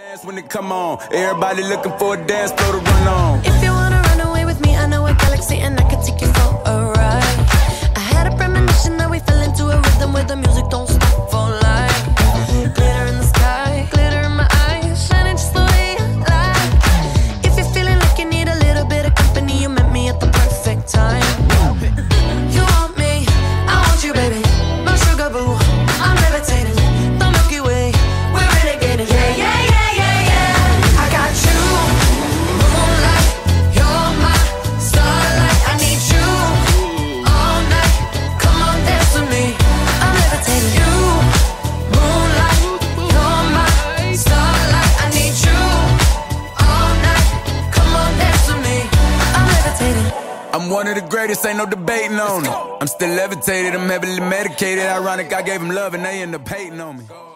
dance when it come on. Everybody looking for a dance floor to run on. If you wanna run away with me, I know a galaxy and I can take you for a ride. I had a premonition that we fell into a rhythm where the music don't stop for life. Glitter in the sky, glitter in my eyes, shining just the way I like. If you're feeling like you need a little bit of company, you met me at the perfect time. You want me, I want you, baby. My sugar boo, I'm levitating. The Milky Way, we're renegading. Yeah, yeah, yeah, yeah, yeah. I got you, moonlight. You're my starlight. I need you all night. Come on, dance with me. I'm levitating. You, moonlight. You're my starlight. I need you all night. Come on, dance with me. I'm levitating. I'm one of the greatest, ain't no debating on it. I'm still levitated, I'm heavily medicated. Ironic, I gave them love and they end up hating on me.